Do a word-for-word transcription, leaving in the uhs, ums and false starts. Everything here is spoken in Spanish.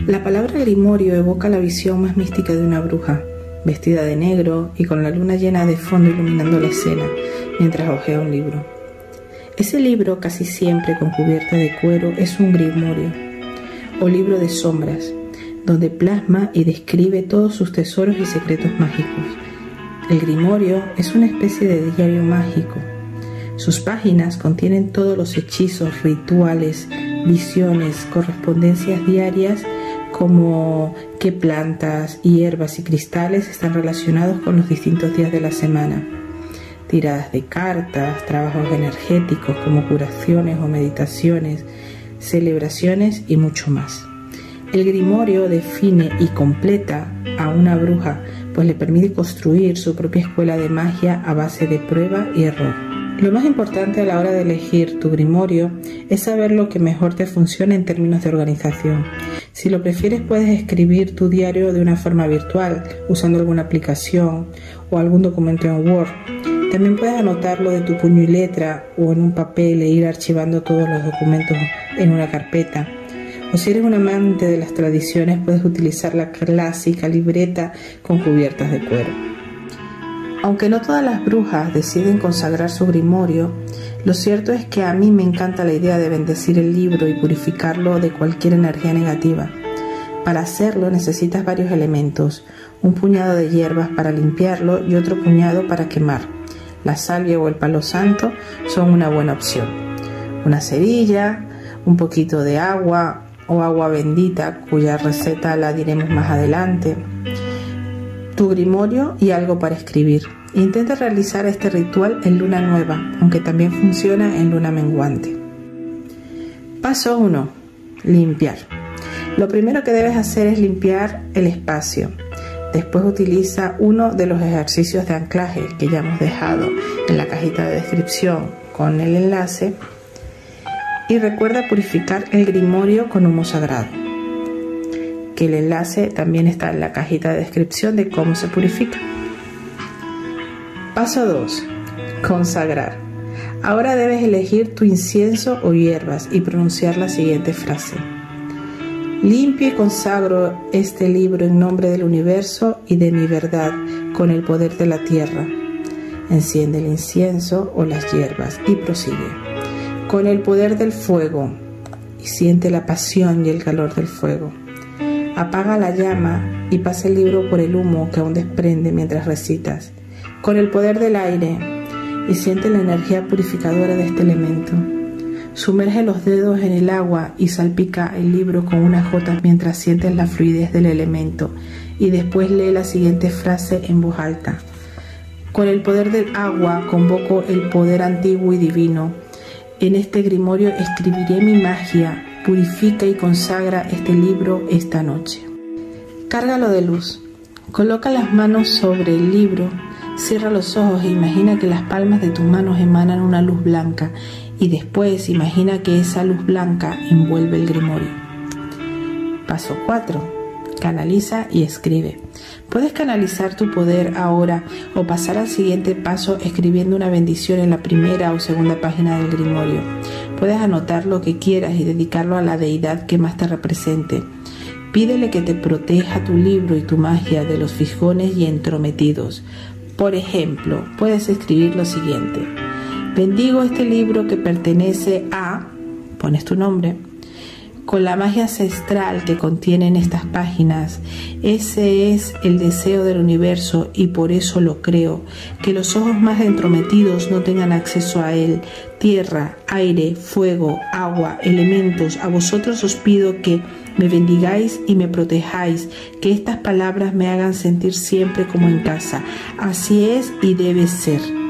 La palabra grimorio evoca la visión más mística de una bruja, vestida de negro y con la luna llena de fondo iluminando la escena, mientras hojea un libro. Ese libro, casi siempre con cubierta de cuero, es un grimorio, o libro de sombras, donde plasma y describe todos sus tesoros y secretos mágicos. El grimorio es una especie de diario mágico. Sus páginas contienen todos los hechizos, rituales, visiones, correspondencias diarias, como qué plantas, hierbas y cristales están relacionados con los distintos días de la semana, tiradas de cartas, trabajos energéticos como curaciones o meditaciones, celebraciones y mucho más. El grimorio define y completa a una bruja, pues le permite construir su propia escuela de magia a base de prueba y error. Lo más importante a la hora de elegir tu grimorio es saber lo que mejor te funciona en términos de organización. Si lo prefieres, puedes escribir tu diario de una forma virtual, usando alguna aplicación o algún documento en Word. También puedes anotarlo de tu puño y letra o en un papel e ir archivando todos los documentos en una carpeta. O si eres un amante de las tradiciones, puedes utilizar la clásica libreta con cubiertas de cuero. Aunque no todas las brujas deciden consagrar su grimorio, lo cierto es que a mí me encanta la idea de bendecir el libro y purificarlo de cualquier energía negativa. Para hacerlo necesitas varios elementos, un puñado de hierbas para limpiarlo y otro puñado para quemar. La salvia o el palo santo son una buena opción. Una cerilla, un poquito de agua o agua bendita, cuya receta la diremos más adelante, tu grimorio y algo para escribir. Intenta realizar este ritual en luna nueva, aunque también funciona en luna menguante. Paso uno. Limpiar. Lo primero que debes hacer es limpiar el espacio. Después utiliza uno de los ejercicios de anclaje que ya hemos dejado en la cajita de descripción con el enlace y recuerda purificar el grimorio con humo sagrado, que el enlace también está en la cajita de descripción de cómo se purifica. Paso dos. Consagrar. Ahora debes elegir tu incienso o hierbas y pronunciar la siguiente frase: limpio y consagro este libro en nombre del universo y de mi verdad con el poder de la tierra. Enciende el incienso o las hierbas y prosigue. Con el poder del fuego, y siente la pasión y el calor del fuego. Apaga la llama y pasa el libro por el humo que aún desprende mientras recitas. Con el poder del aire, y siente la energía purificadora de este elemento. Sumerge los dedos en el agua y salpica el libro con unas gotas mientras sientes la fluidez del elemento, y después lee la siguiente frase en voz alta. Con el poder del agua convoco el poder antiguo y divino. En este grimorio escribiré mi magia. Purifica y consagra este libro esta noche. Cárgalo de luz. Coloca las manos sobre el libro, cierra los ojos e imagina que las palmas de tus manos emanan una luz blanca y después imagina que esa luz blanca envuelve el grimorio. Paso cuatro. Canaliza y escribe. Puedes canalizar tu poder ahora o pasar al siguiente paso escribiendo una bendición en la primera o segunda página del grimorio. Puedes anotar lo que quieras y dedicarlo a la deidad que más te represente. Pídele que te proteja tu libro y tu magia de los fisgones y entrometidos. Por ejemplo, puedes escribir lo siguiente: bendigo este libro que pertenece a, pones tu nombre, con la magia ancestral que contienen estas páginas. Ese es el deseo del universo y por eso lo creo, que los ojos más entrometidos no tengan acceso a él. Tierra, aire, fuego, agua, elementos, a vosotros os pido que me bendigáis y me protejáis, que estas palabras me hagan sentir siempre como en casa. Así es y debe ser.